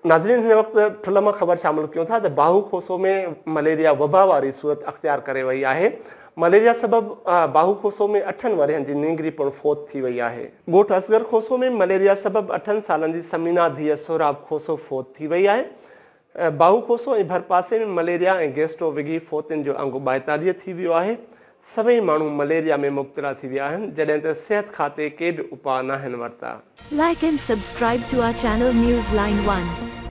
नाज़रीन हिन वक़्तु ठुल मां ख़बर शामिल कयूं था त बाहू खोसो में मलेरिया वबा वारी सूरत अख़्तियार करे वई आहे। मलेरिया सबबि बाहू खोसो में 8 वरियनि जी नींगरी पिणु फोत थी वई आहे। ॻोठ असगर खोसो में मलेरिया सबबि 8 सालनि जी समीना धीअ सोराब खोसो फोत थी वई आहे। बाहू खोसो ऐं भरपासे में मलेरिया ऐं गैस्ट्रो विघी फोतियुनि जो अंगु 42 थी वियो आहे। सभई माण्हू मलेरिया में मुब्तला थी विया आहिनि, जॾहिं त सिहत खाते के बि उपाउ न आहिनि वरिता। Like and subscribe to our channel Newsline 1.